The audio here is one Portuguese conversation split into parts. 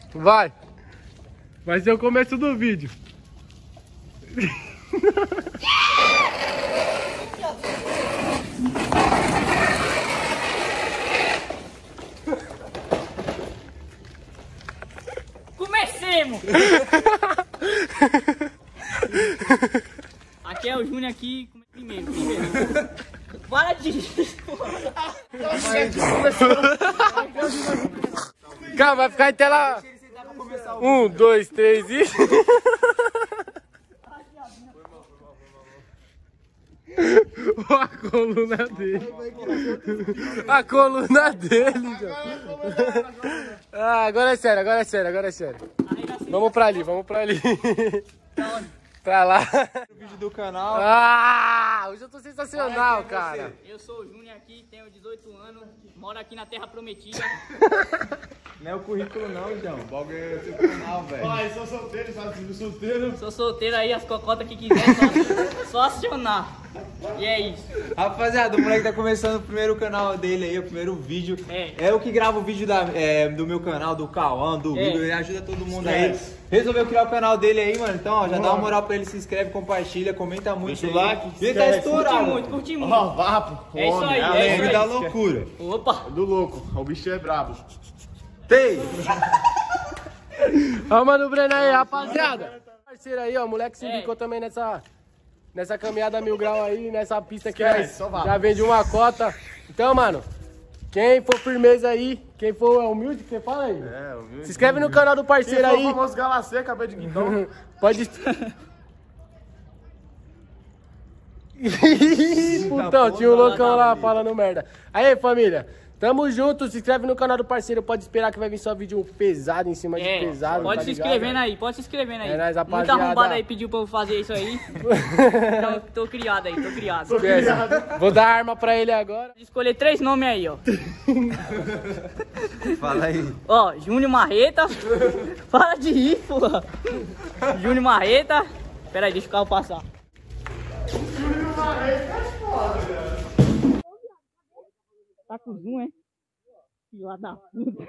Vai. Vai ser o começo do vídeo. Comecemos! Aqui é o Júnior aqui primeiro. Para de... Calma, vai ficar em tela... 1, 2, 3 e... A coluna dele. A coluna dele, Ah, agora é sério, agora é sério, agora é sério. Vamos pra ali, vamos pra ali. Pra lá. O vídeo do canal. Ah, hoje eu tô sensacional, cara. Eu sou o Júnior aqui, tenho 18 anos, moro aqui na Terra Prometida. Não é o currículo não, então. O bagulho é seu canal, velho. Pai, sou solteiro, sabe? Solteiro. Sou solteiro aí, as cocotas que quiser, só acionar. E é isso. Rapaziada, o moleque tá começando o primeiro canal dele aí, o primeiro vídeo. É eu que gravo o vídeo do meu canal, do Cauã, do Hugo, ele ajuda todo mundo aí. Resolveu criar o canal dele aí, mano. Então, ó, já dá uma moral pra ele, se inscreve, compartilha, comenta muito. Deixa o like, ele tá estourado. Curte muito. Ó, vapo. É isso aí, É é isso aí. da loucura. Opa! Do louco, o bicho é brabo. Tem! Ó, mano, Breno aí, rapaziada. Parceiro aí, ó, moleque se indicou também nessa caminhada 1000 graus aí, nessa pista que já vende uma cota. Então, mano, quem for firmeza aí, quem for humilde, você fala aí. É, humilde. Se inscreve no canal do parceiro aí. O famoso Galacê, acabei de guindão. Pode... Putão, tinha um loucão lá falando merda. Aí, família, tamo junto, se inscreve no canal do parceiro. Pode esperar que vai vir só vídeo pesado em cima de pesado. Pode tá se ligado? inscrevendo aí, pode se inscrevendo aí. É nóis, Muito rapaziada. arrombado aí pediu pra eu fazer isso aí. Então, tô criado aí, tô criado. Esquece. Vou dar arma pra ele agora. Vou escolher 3 nomes aí, ó. Fala aí. Ó, Júnior Marreta. Para de rir, porra. Júnior Marreta. Pera aí, deixa o carro passar. Júnior Marreta é foda, velho. Tá com zoom, hein? Filha da puta.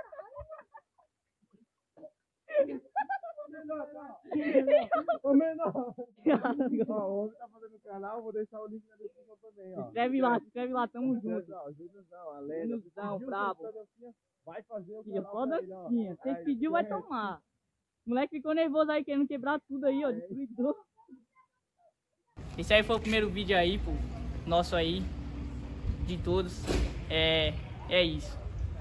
Ô, menor. Ó, o homem tá fazendo o canal, vou deixar o link na descrição também, ó. Se inscreve lá, tamo junto. Juliozão, a lenda. Juliozão, brabo. Vai fazer o Filha, canal foda pra ele, ó. assim. Você que pediu, vai tomar. O moleque ficou nervoso aí, querendo quebrar tudo aí, ó. Destruidor. Esse aí foi o primeiro vídeo aí, pô. Nosso aí. De todos. É isso.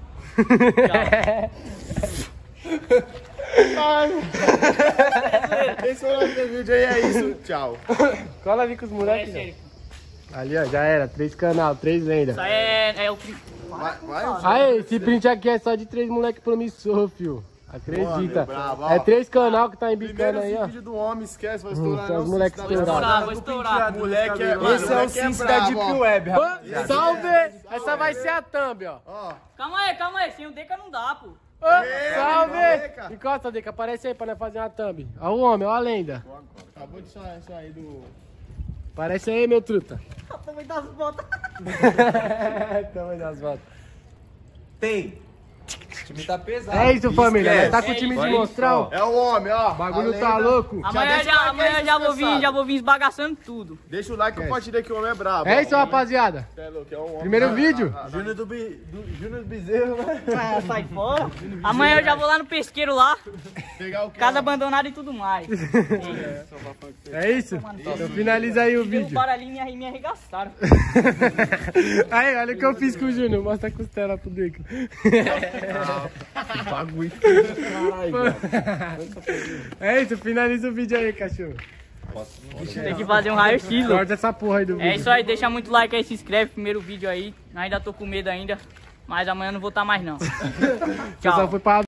Esse foi o nosso vídeo aí, é isso. Tchau. Cola ali com os moleques. Sério. Ali, ó, já era. 3 canal, 3 lendas. Isso aí é o... Vai. Aí, esse print aqui é só de 3 moleque promissor, fio. Acredita. Bravo, ó. É 3 canal que tá embicando aí, ó. Vídeo do homem, esquece, vai estourar. São os moleques Vou estourar. Moleque é... Esse é o Cincy da Deep Web, rapaziada. Salve! Essa vai ser a thumb, ó. Calma aí. Sem o Deca não dá, pô. Salve! Encosta, Deca. Aparece aí pra nós fazer uma thumb. Ó o homem, ó a lenda. Acabou de sair do... Aparece aí, meu truta. Tamanho das botas. Tamanho das voltas. Tem. O time tá pesado. É isso, família. Esquece. Tá com o time de monstrão. É o homem, ó. O bagulho A tá lenda. louco. Amanhã já vou vir esbagaçando tudo. Deixa o like e compartilha que o homem é brabo. É isso, rapaziada. É louco, é um homem. Primeiro vídeo. Júnior do Bezerro, né? Ah, sai fora. Amanhã eu já vou lá no pesqueiro lá. Pegar o Casa abandonada e tudo mais. É isso? Então finaliza aí o vídeo. Derrubaram ali e me arregaçaram. Aí, olha o que eu fiz com o Júnior. Mostra a costela pro Deco. bagulho. É isso, finaliza o vídeo aí, cachorro. Tem que fazer um raio-x. Corta essa porra aí do vídeo. É isso aí, deixa muito like aí, se inscreve. Primeiro vídeo aí. Ainda tô com medo ainda. Mas amanhã não vou estar mais não. Tchau. Só foi pra